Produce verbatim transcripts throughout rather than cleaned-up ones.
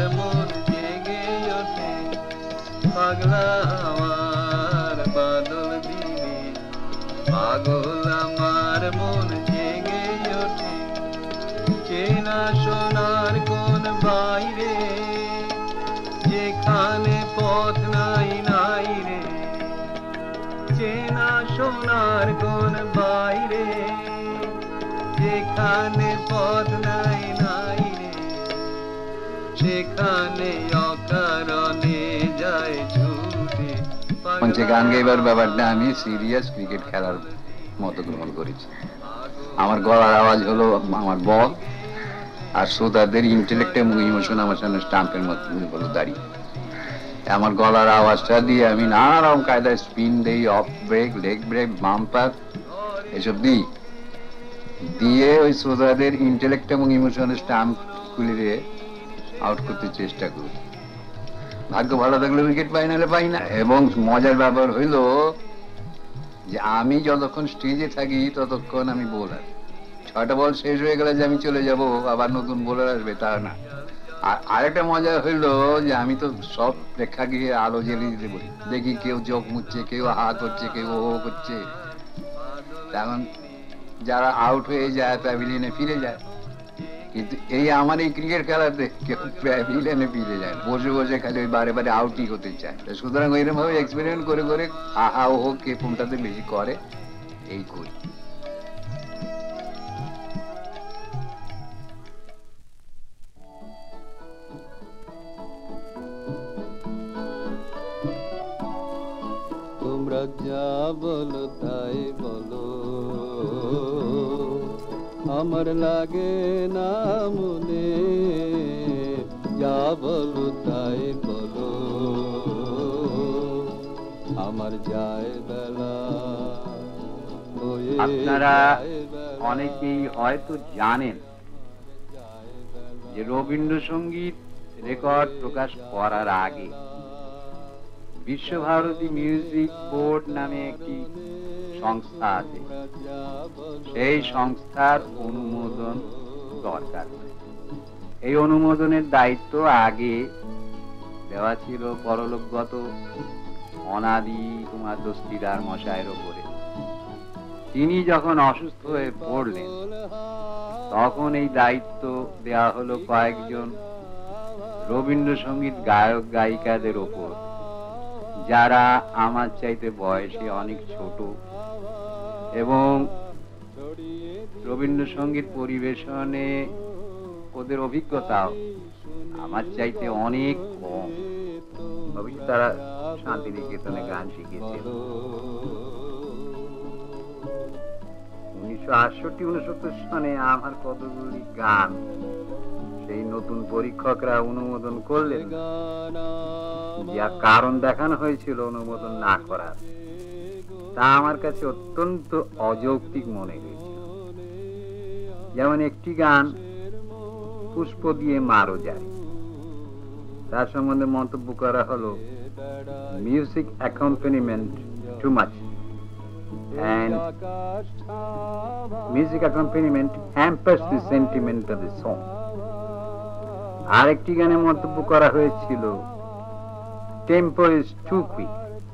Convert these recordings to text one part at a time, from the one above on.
মন জেগে ওঠে পাগলা আমার বাদল দিনে পাগল আমার মন জেগে ওঠে চেনা সোনার কোন বাইরে যেখানে পথ নাই নাই রে চেনা সোনার কোন বাইরে যেখানে পথ নাই নাই রে সেখানে অকারণে যায় ছুটে। মঞ্চে গান গাইবার ব্যাপারটা আমি সিরিয়াস ক্রিকেট খেলার মতো গ্রহণ করেছি। আমার গলার আওয়াজ হলো আমার বল, আর শ্রোতাদের ইন্টেলেক্ট এবং ইমোশন আমার সামনে স্টাম্পের মতো হলো দাঁড়িয়ে। আমার গলার আওয়াজটা দিয়ে আমি নানা রকম কায়দায় স্পিন দিই, off break, leg break, bumper এসব দিই, দিয়ে ওই শ্রোতাদের ইন্টেলেক্ট এবং ইমোশনের স্টাম্প গুলিরে আউট করতে চেষ্টা করি। ভাগ্য ভালো থাকলে উইকেট পাই, নাহলে পাই না। এবং মজার ব্যাপার হইল যে আমি যতক্ষণ স্টেজে থাকি ততক্ষণ আমি বোলার। ছয়টা বল শেষ হয়ে গেলে যে আমি চলে যাব আবার নতুন বোলার আসবে তা না। আর আরেকটা মজা হইলো যে আমি তো সব প্রেক্ষাগৃহে আলো জ্বেলে দিতে বলি, দেখি কেউ চোখ মুচ্ছে, কেউ হা করছে, কেউ ও করছে। এখন যারা আউট হয়ে যায় প্যাভিলিয়নে ফিরে যায়, কিন্তু এই আমার এই ক্রিকেট খেলাতে কেউ প্যাভিলিয়নে ফিরে যায়, বসে বসে খালি ওই বারে বারে আউটই হতে চায়। সুতরাং ওইরকম ভাবে এক্সপেরিমেন্ট করে করে আহা ও কে কোনটাতে বেশি করে এই করি। তোমরা যা বলো তাই বলো, আমার লাগে না মনে, যা বলো তাই বলো, আমার যায় বেলা। আপনারা অনেকেই হয়তো জানেন যে রবীন্দ্রসঙ্গীত রেকর্ড প্রকাশ করার আগে বিশ্বভারতী মিউজিক বোর্ড নামে একটি সংস্থা আছে। সেই সংস্থার অনুমোদন দরকার। এই অনুমোদনের দায়িত্ব আগে দেওয়া ছিল পরলোকগত অনাদি কুমার দস্তিদার মশাইয়ের উপরে। তিনি যখন অসুস্থ হয়ে পড়লেন তখন এই দায়িত্ব দেওয়া হলো কয়েকজন রবীন্দ্রসঙ্গীত গায়ক গায়িকাদের ওপর, যারা আমার চাইতে বয়সে অনেক ছোট এবং রবীন্দ্রসঙ্গীত পরিবেশনে ওদের অভিজ্ঞতাও আমার চাইতে অনেক কম। অবশ্য তারা শান্তিনিকেতনে গান শিখেছে। উনিশশো আটষট্টি উনসত্তর সনে আমার কতগুলি গান সেই নতুন পরীক্ষকরা অনুমোদন করলেন, যা কারণ দেখানো হয়েছিল অনুমোদন না করার, তা আমার কাছে অত্যন্ত অযৌক্তিক মনে হয়েছিল। যেমন একটি গান পুষ্প দিয়ে মারো যায়, তার সম্বন্ধে মন্তব্য করা হলো music accompaniment too much and music accompaniment hampers the sentiment of the song। আরেকটি গানে মন্তব্য করা হয়েছিল টেম্পো ইজ টু কুইক।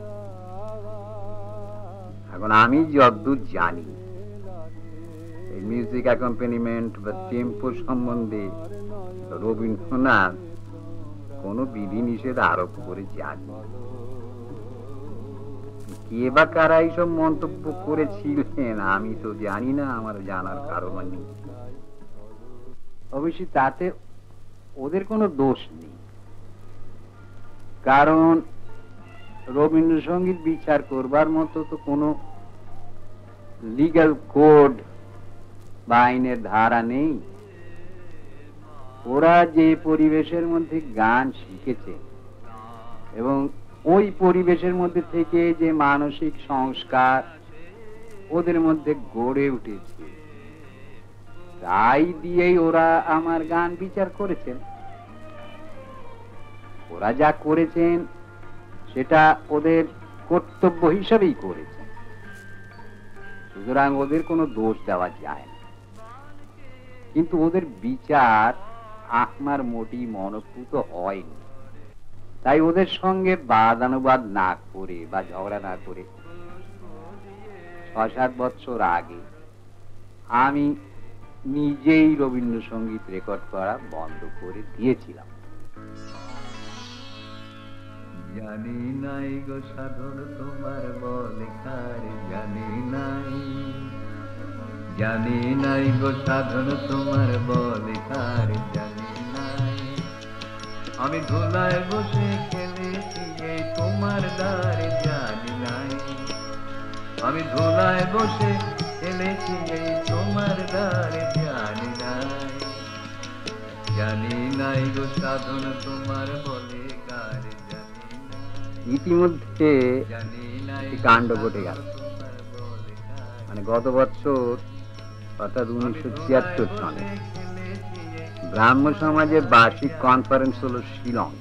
এখন আমি যতদূর জানি এই মিউজিক অ্যাকম্পানিমেন্ট বা টেম্পো সম্বন্ধে রবীন্দ্রনাথ কোনো বিধিনিষেধ আরোপ করে যান। কে বা কারা এইসব মন্তব্য করেছিলেন আমি তো জানি না, আমার জানার কারণ নেই। অবশ্যই তাতে ওদের কোনো দোষ নেই, কারণ রবীন্দ্রসঙ্গীত বিচার করবার মতো তো কোনো লিগ্যাল কোড বা আইনের ধারা নেই। ওরা যে পরিবেশের মধ্যে গান শিখেছে এবং ওই পরিবেশের মধ্যে থেকে যে মানসিক সংস্কার ওদের মধ্যে গড়ে উঠেছে, তাই দিয়েই ওরা আমার গান বিচার করেছেন। ওরা যা করেছেন সেটা ওদের কর্তব্য হিসাবেই করেছেন, সুতরাং ওদের কোনো দোষ দেওয়া যায় না। কিন্তু ওদের বিচার আমার মোটেই মনোপুত হয়নি। তাই ওদের সঙ্গে বাদানুবাদ না করে বা ঝগড়া না করে ছ সাত বছর আগে আমি নিজেই রবীন্দ্রসঙ্গীত রেকর্ড করা বন্ধ করে দিয়েছিলাম। জানি নাই গো সাধন তোমার বলে কারে, জানি নাই, জানি নাই গো সাধন তোমার বলে কারে, জানি নাই। আমি ধুলায় বসে খেলেছি এই তোমার দ্বারে, জানি নাই। আমি ধুলায় বসে খেলেছি এই তোমার দ্বারে, জানি নাই। জানি নাই গো সাধন তোমার বলে কারে, জানি নাই। ইতিমধ্যে একটি কাণ্ড ঘটে গেল। মানে গত বছর অর্থাৎ উনিশশো ছিয়াত্তর সালে ব্রাহ্ম সমাজের বার্ষিক কনফারেন্স হলো শিলং।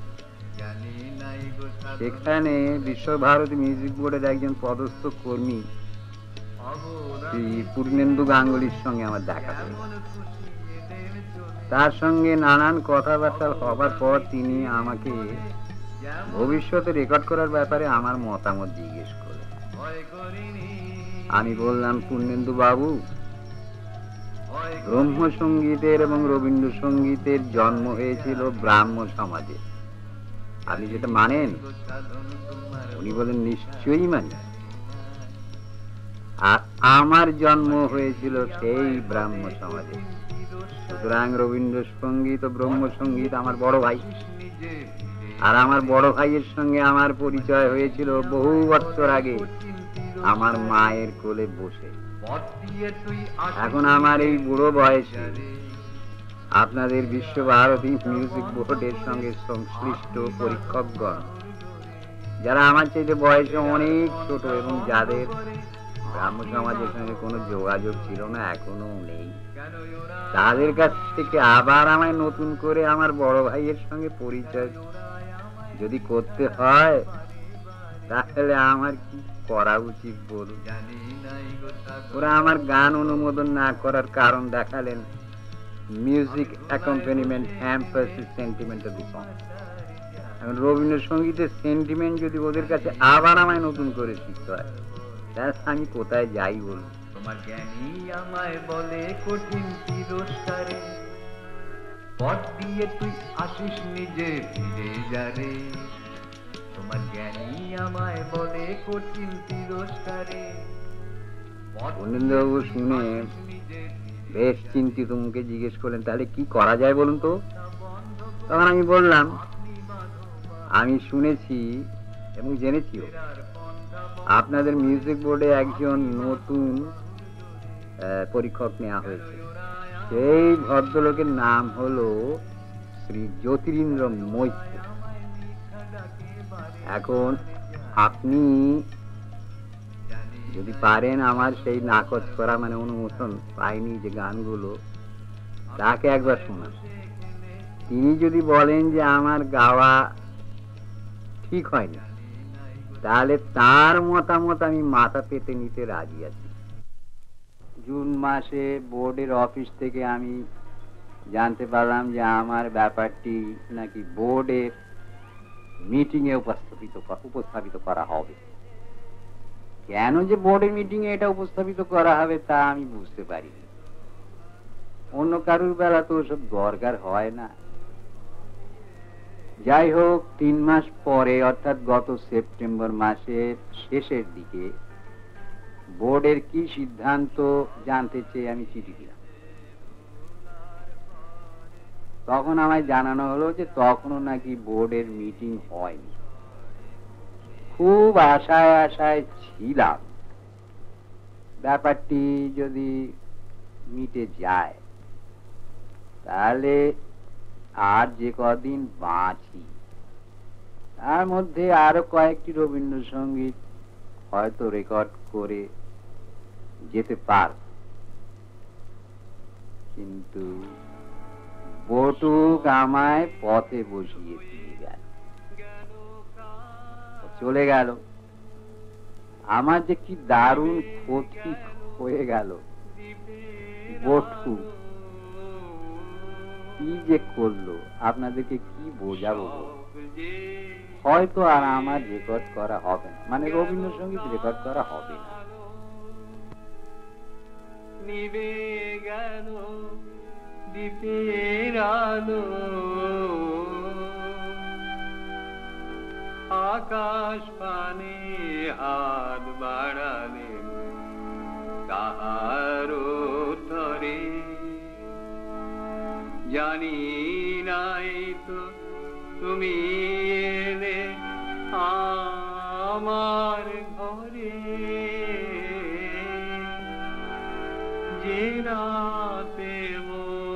সেখানে বিশ্বভারতী মিউজিক বোর্ডের একজন পদস্থ কর্মী শ্রী পূর্ণেন্দু গাঙ্গুলির সঙ্গে আমার দেখা হয়েছে। তার সঙ্গে নানান কথাবার্তা হবার পর তিনি আমাকে ভবিষ্যতে রেকর্ড করার ব্যাপারে আমার মতামত জিজ্ঞেস করলেন। আমি বললাম, পূর্ণেন্দু বাবু, ব্রহ্ম সঙ্গীতের এবং রবীন্দ্রসঙ্গীতের জন্ম হয়েছিল ব্রাহ্ম সমাজে, আপনি যেটা মানেন? উনি বলেন, নিশ্চয়ই মানি। আর আমার জন্ম হয়েছিল সেই ব্রাহ্ম সমাজে, সুতরাং রবীন্দ্রসঙ্গীত ও ব্রহ্ম সঙ্গীত আমার বড় ভাই। আর আমার বড় ভাইয়ের সঙ্গে আমার পরিচয় হয়েছিল বহু বছর আগে আমার মায়ের কোলে বসে। এখন আমার এই বুড়ো বয়সে আপনাদের বিশ্বভারতী মিউজিক বোর্ডের সঙ্গে সংশ্লিষ্ট পরীক্ষকগণ, যারা আমার চাইতে বয়সে অনেক ছোট এবং যাদের ব্রাহ্ম সমাজের সঙ্গে কোনো যোগাযোগ ছিল না, এখনো নেই, তাদের কাছ থেকে আবার আমায় নতুন করে আমার বড় ভাইয়ের সঙ্গে পরিচয় যদি করতে হয়, তাহলে আমার কি করা উচিত বলুন? ওরা আমার গান অনুমোদন না করার কারণ দেখালেন, music accompaniment hampers the sentiment of the song. এখন রবীন্দ্রসঙ্গীতের সেন্টিমেন্ট যদি ওদের কাছে আবার আমায় নতুন করে শিখতে হয়, তাহলে আমি কোথায় যাই বলুন? তোমার জ্ঞানী আমায় বলে কঠিন তিরস্কারে, পথ দিয়ে তুই আসিস নিজে ফিরে যারে। তোমার জ্ঞানী আমায় বলে কঠিন তিরস্কারে। পূর্ণেন্দুবাবু শুনে বেশ চিন্তিত মুখে জিজ্ঞেস করলেন, তাহলে কি করা যায় বলুন তো? তখন আমি বললাম, আমি শুনেছি এবং জেনেছিও আপনাদের মিউজিক বোর্ডে একজন নতুন পরীক্ষক নেওয়া হয়েছে। সেই ভদ্রলোকের নাম হলো শ্রী জ্যোতিরিন্দ্র মৈত্র। এখন আপনি যদি পারেন আমার সেই নাকচ করা, মানে অনুমোদন পাইনি যে গানগুলো, তাকে একবার শোনান। তিনি যদি বলেন যে আমার গাওয়া ঠিক হয়নি, তাহলে তার মতামত আমি মাথা পেতে নিতে রাজি আছি। জুন মাসে বোর্ডের অফিস থেকে আমি জানতে পারলাম যে আমার ব্যাপারটি নাকি বোর্ডের মিটিং এ উপস্থাপিত উপস্থাপিত করা হবে। কেন যে বোর্ডের মিটিং এ এটা উপস্থাপিত করা হবে তা আমি বুঝতে পারিনি। অন্য কারুর বেলা তো ওসব দরকার হয় না। যাই হোক, তিন মাস পরে অর্থাৎ গত সেপ্টেম্বর মাসের শেষের দিকে বোর্ডের কি সিদ্ধান্ত জানতে চেয়ে আমি চিঠি দিলাম। তখন আমায় জানানো হলো যে তখনও নাকি বোর্ডের মিটিং হয়নি। খুব আশায় আশায় ছিলাম ব্যাপারটি যদি মিটে যায় তাহলে আর যে কদিন বাঁচি তার মধ্যে আরো কয়েকটি রবীন্দ্রসঙ্গীত হয়তো রেকর্ড করে যেতে পার। কিন্তু বটুক আমায় পথে বসিয়ে দিয়ে গেল, চলে গেল। আমার যে কি দারুণ ক্ষতি হয়ে গেল। বটু কি যে করলো আপনাদেরকে কি বোঝাবো, হয়তো আর আমার রেকর্ড করা হবে না, মানে রবীন্দ্রসঙ্গীত রেকর্ড করা হবে না। নিবে গেল দ্বীপের আলো, আকাশ পানে হাত বাড়ালে তাহার উত্তরে, জানি নাই তো তুমি এলে আমার ঘরে, যে রাতে